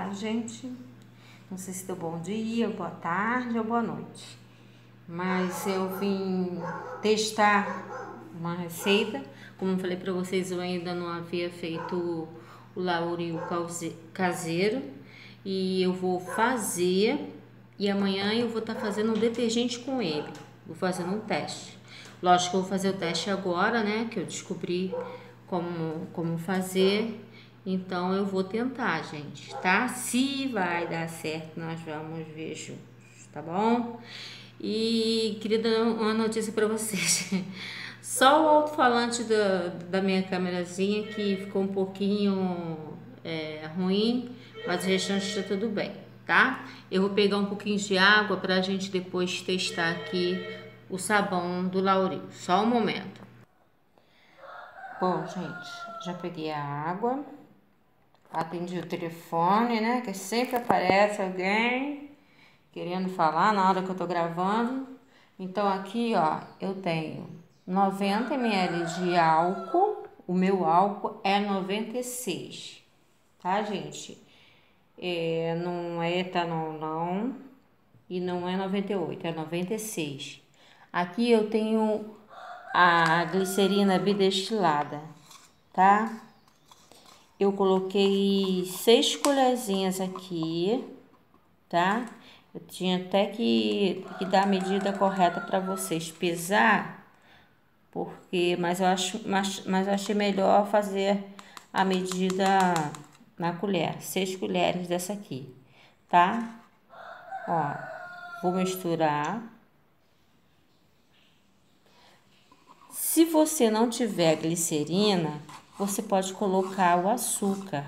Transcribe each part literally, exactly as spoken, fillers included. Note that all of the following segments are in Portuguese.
tá, gente? Não sei se deu bom dia, boa tarde ou boa noite. Mas eu vim testar uma receita. Como eu falei pra vocês, eu ainda não havia feito o lauril caseiro. E eu vou fazer. E amanhã eu vou estar tá fazendo um detergente com ele. Vou fazendo um teste. Lógico que eu vou fazer o teste agora, né? Que eu descobri como, como fazer. Então eu vou tentar, gente, tá? Se vai dar certo, nós vamos ver juntos, tá bom? E queria dar uma notícia pra vocês. Só o alto-falante da, da minha câmerazinha que ficou um pouquinho é, ruim, mas o restante tá tudo bem, tá? Eu vou pegar um pouquinho de água pra gente depois testar aqui o sabão do Lauril. Só um momento. Bom, gente, já peguei a água. Atendi o telefone, né? Que sempre aparece alguém querendo falar na hora que eu tô gravando. Então aqui, ó, eu tenho noventa mililitros de álcool. O meu álcool é noventa e seis, tá, gente? É, não é etanol, não. E não é noventa e oito, é noventa e seis. Aqui eu tenho a glicerina bidestilada, tá? Eu coloquei seis colherzinhas aqui, tá? Eu tinha até que, que dar a medida correta para vocês pesar, porque, mas eu acho, mas, mas eu achei melhor fazer a medida na colher, seis colheres dessa aqui, tá? Ó, vou misturar. Se você não tiver glicerina, você pode colocar o açúcar.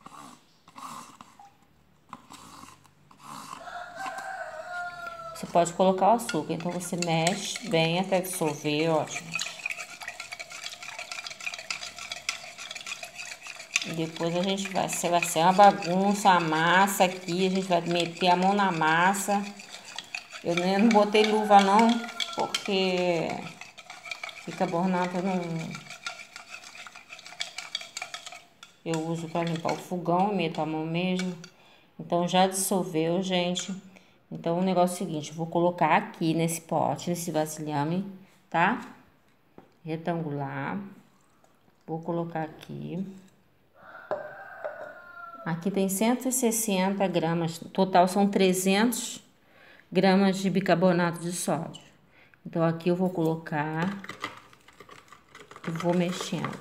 Você pode colocar o açúcar, então você mexe bem até dissolver, ótimo. E depois a gente vai, vai ser uma bagunça, a massa aqui, a gente vai meter a mão na massa. Eu não botei luva não, porque bicarbonato não... Eu uso para limpar o fogão, meto a mão mesmo. Então já dissolveu, gente. Então, o negócio é o seguinte, eu vou colocar aqui nesse pote, nesse vasilhame, tá? Retangular. Vou colocar aqui. Aqui tem cento e sessenta gramas, total são trezentos gramas de bicarbonato de sódio. Então, aqui eu vou colocar e vou mexendo.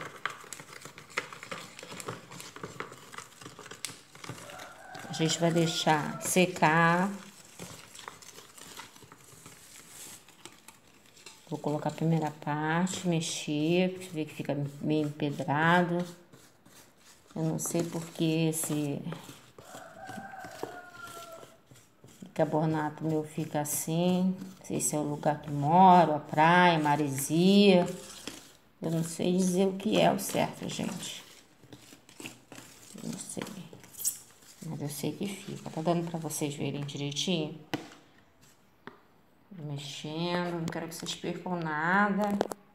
A gente vai deixar secar. Vou colocar a primeira parte, mexer, ver que fica meio empedrado. Eu não sei porque esse bicarbonato meu fica assim. Não sei se é o lugar que moro, a praia, maresia. Eu não sei dizer o que é o certo, gente. Eu não sei. Mas eu sei que fica. Tá dando pra vocês verem direitinho? Mexendo, não quero que vocês percam nada.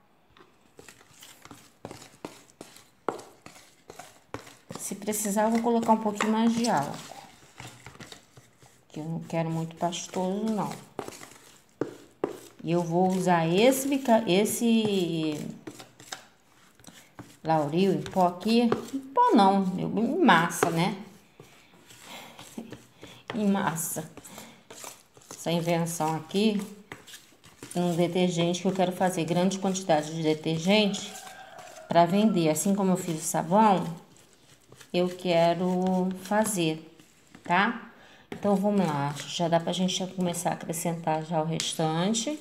Se precisar, eu vou colocar um pouquinho mais de álcool. Que eu não quero muito pastoso, não. E eu vou usar esse, esse Lauril em pó aqui. Em pó não, em massa, né? Em massa. Essa invenção aqui, um detergente que eu quero fazer grande quantidade de detergente para vender. Assim como eu fiz o sabão, eu quero fazer, tá? Então, vamos lá. Já dá pra gente começar a acrescentar já o restante.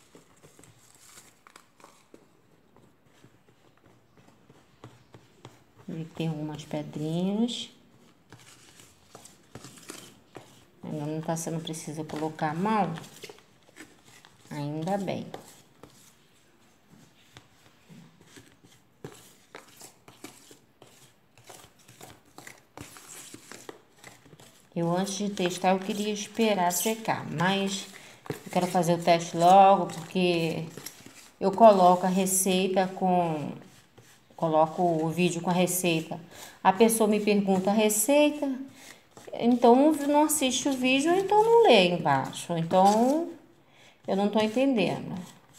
E tem algumas pedrinhas. Ainda não tá sendo preciso colocar a mão. Ainda bem. Eu, antes de testar, eu queria esperar secar, mas eu quero fazer o teste logo, porque eu coloco a receita com... Coloco o vídeo com a receita. A pessoa me pergunta a receita, então não assiste o vídeo, ou então não lê embaixo. Então, eu não tô entendendo.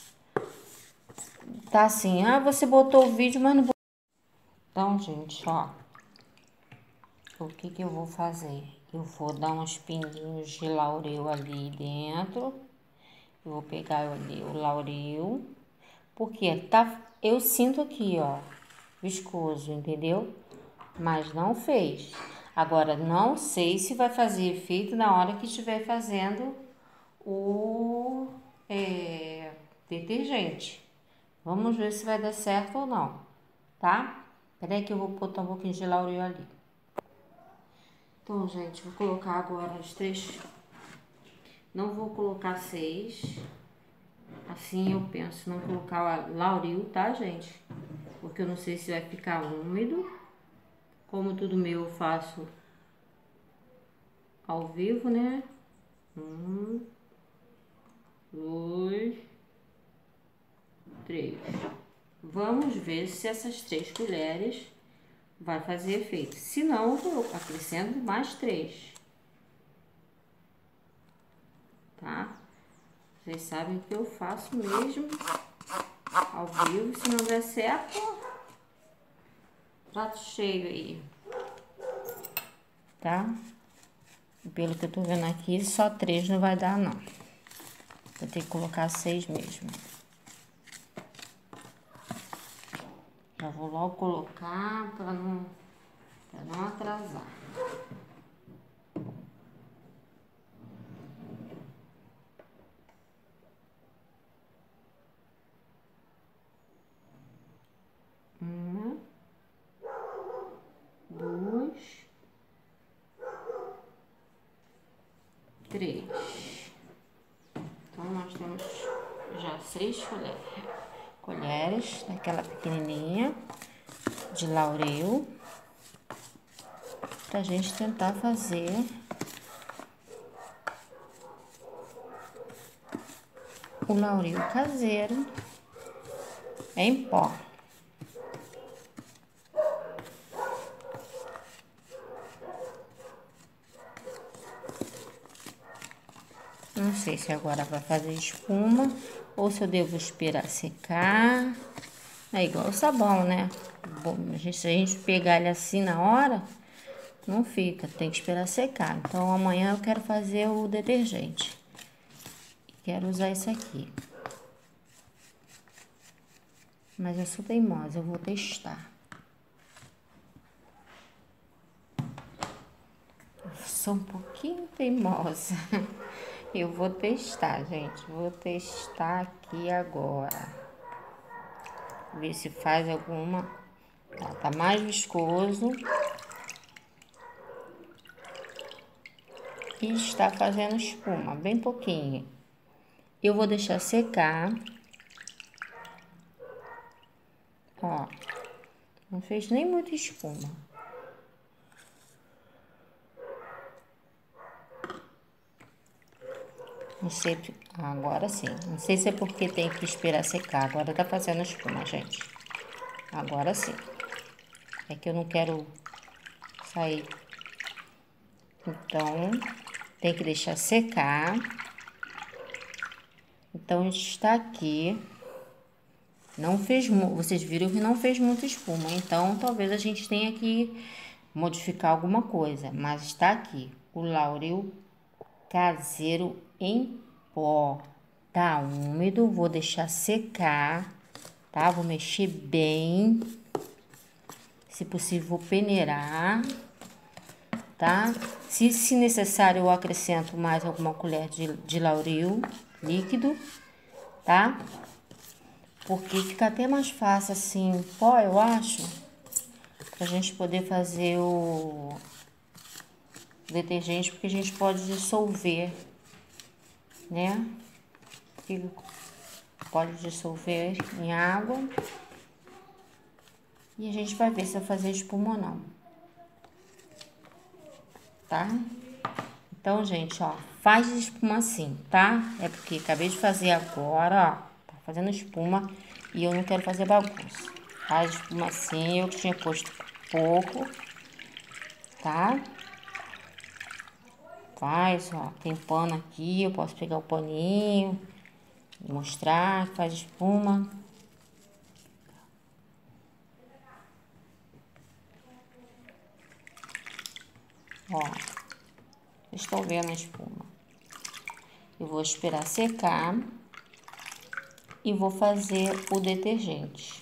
Tá assim, ah, você botou o vídeo, mas não botou. Então, gente, ó. O que que eu vou fazer? Eu vou dar uns pinguinhos de laurel ali dentro. Eu vou pegar ali o laurel. Porque tá, eu sinto aqui, ó, viscoso, entendeu? Mas não fez. Agora, não sei se vai fazer efeito na hora que estiver fazendo o é, detergente. Vamos ver se vai dar certo ou não, tá? Peraí que eu vou botar um pouquinho de laurel ali. Então, gente, vou colocar agora os três. Não vou colocar seis. Assim eu penso não colocar laurel, tá, gente? Porque eu não sei se vai ficar úmido. Como tudo meu eu faço ao vivo, né? Um, dois, três. Vamos ver se essas três colheres vai fazer efeito. Se não, eu tô acrescento mais três. Tá? Vocês sabem que eu faço mesmo ao vivo. Se não der certo, prato cheio aí. Tá? Pelo que eu tô vendo aqui, só três não vai dar, não. Vou ter que colocar seis mesmo. Já vou logo colocar para não, pra não atrasar. Uma, duas, três. Então, nós temos já seis colheres, colheres daquela pequenininha de laurel, pra gente tentar fazer o laurel caseiro em pó. Não sei se agora vai fazer espuma ou se eu devo esperar secar. É igual o sabão, né? Bom, se a gente pegar ele assim na hora, não fica, tem que esperar secar. Então, amanhã eu quero fazer o detergente. Quero usar esse aqui. Mas eu sou teimosa, eu vou testar. Eu sou um pouquinho teimosa. Eu vou testar, gente. Vou testar aqui agora. Ver se faz alguma. Ó, tá mais viscoso. E está fazendo espuma, bem pouquinho. Eu vou deixar secar. Ó, não fez nem muita espuma. Não sei, agora sim. Não sei se é porque tem que esperar secar. Agora tá fazendo espuma, gente. Agora sim. É que eu não quero sair. Então, tem que deixar secar. Então, está aqui. Não fez, vocês viram que não fez muita espuma. Então, talvez a gente tenha que modificar alguma coisa. Mas está aqui. O laurel caseiro em pó. Tá úmido, vou deixar secar, tá? Vou mexer bem. Se possível, vou peneirar, tá? Se, se necessário, eu acrescento mais alguma colher de, de laurel líquido, tá? Porque fica até mais fácil assim, em pó, eu acho, pra gente poder fazer o detergente, porque a gente pode dissolver, né? Pode dissolver em água. E a gente vai ver se vai fazer espuma ou não. Tá? Então, gente, ó, faz espuma assim, tá? É porque acabei de fazer agora, ó. Tá fazendo espuma e eu não quero fazer bagunça. Faz espuma assim, eu tinha posto pouco, tá? faz, ó, tem pano aqui, eu posso pegar o paninho e mostrar que faz espuma. Ó, vocês estão vendo a espuma. Eu vou esperar secar e vou fazer o detergente.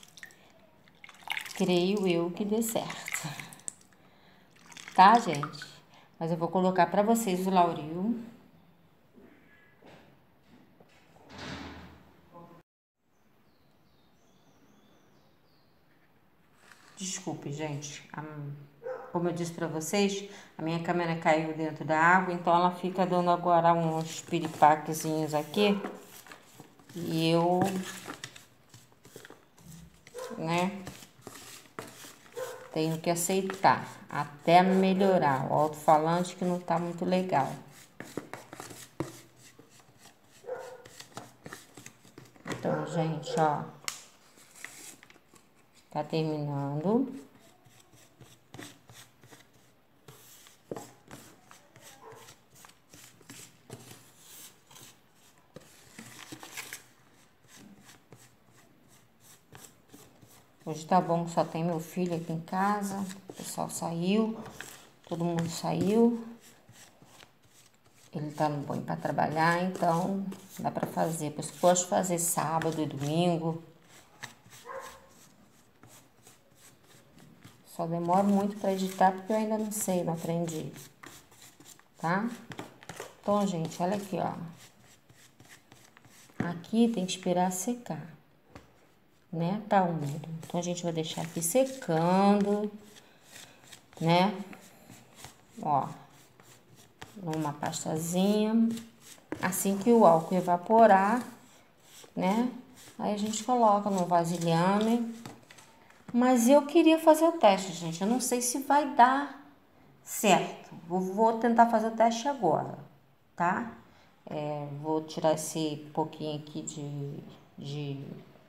Creio eu que dê certo. Tá, gente? Mas eu vou colocar pra vocês o Lauril. Desculpe, gente. Como eu disse pra vocês, a minha câmera caiu dentro da água, então ela fica dando agora uns piripaquezinhos aqui. E eu, né, tenho que aceitar até melhorar. O alto-falante que não tá muito legal. Então, gente, ó, tá terminando. Hoje tá bom que só tem meu filho aqui em casa, o pessoal saiu, todo mundo saiu. Ele tá no banho pra trabalhar, então dá pra fazer. Por isso que eu gosto de fazer sábado e domingo. Só demoro muito pra editar porque eu ainda não sei, não aprendi, tá? Então, gente, olha aqui, ó. Aqui tem que esperar secar, né? Tá úmido. Então, a gente vai deixar aqui secando, né? Ó, numa pastazinha. Assim que o álcool evaporar, né? Aí a gente coloca no vasilhame. Mas eu queria fazer o teste, gente. Eu não sei se vai dar certo. Eu vou tentar fazer o teste agora, tá? É, vou tirar esse pouquinho aqui de, de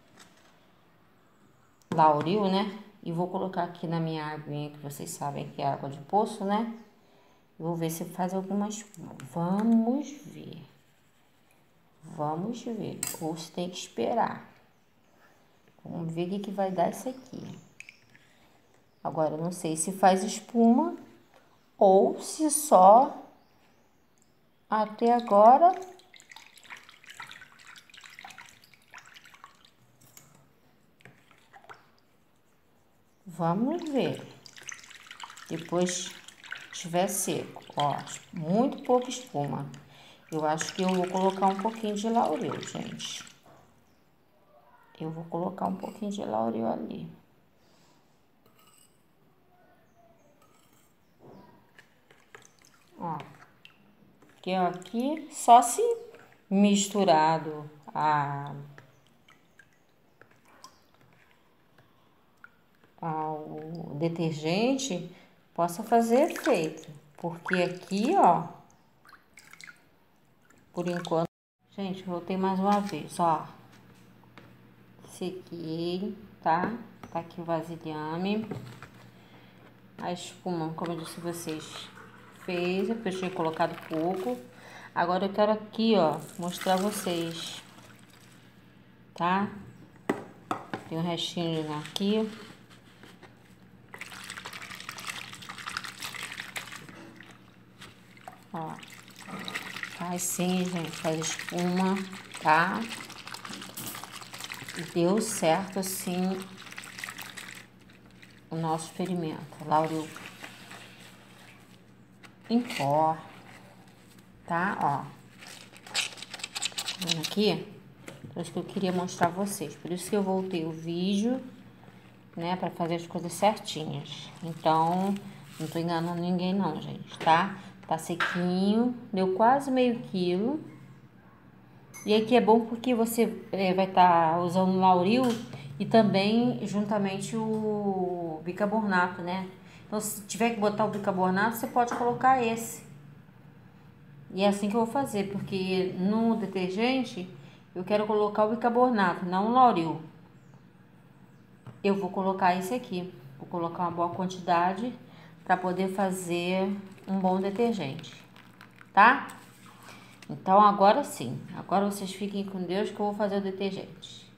Lauril, né? E vou colocar aqui na minha aguinha, que vocês sabem que é água de poço, né? Vou ver se faz alguma espuma. Vamos ver. Vamos ver. Ou se tem que esperar. Vamos ver o que, que vai dar isso aqui. Agora, eu não sei se faz espuma ou se só até agora vamos ver. Depois estiver seco, ó, muito pouca espuma. Eu acho que eu vou colocar um pouquinho de Lauril, gente. Eu vou colocar um pouquinho de Lauril ali. Ó, que aqui só se misturado a ao detergente possa fazer efeito, porque aqui, ó, por enquanto, gente, voltei mais uma vez, ó, sequei, tá? Tá aqui o vasilhame, a espuma, como eu disse a vocês, fez, eu tinha colocado pouco. Agora eu quero aqui, ó, mostrar a vocês, tá? Tem um restinho aqui. Ó, faz sim, gente, faz espuma, tá? E deu certo, assim, o nosso experimento. Lauril em pó, tá? Ó, vendo aqui? Por isso que eu queria mostrar a vocês. Por isso que eu voltei o vídeo, né? Pra fazer as coisas certinhas. Então, não tô enganando ninguém não, gente, tá? Tá sequinho, deu quase meio quilo. E aqui é bom porque você é, vai estar tá usando o Lauril e também juntamente o bicarbonato, né? Então, se tiver que botar o bicarbonato, você pode colocar esse. E é assim que eu vou fazer, porque no detergente eu quero colocar o bicarbonato, não o Lauril. Eu vou colocar esse aqui. Vou colocar uma boa quantidade para poder fazer um bom detergente. tá? Então agora sim, agora vocês fiquem com Deus que eu vou fazer o detergente.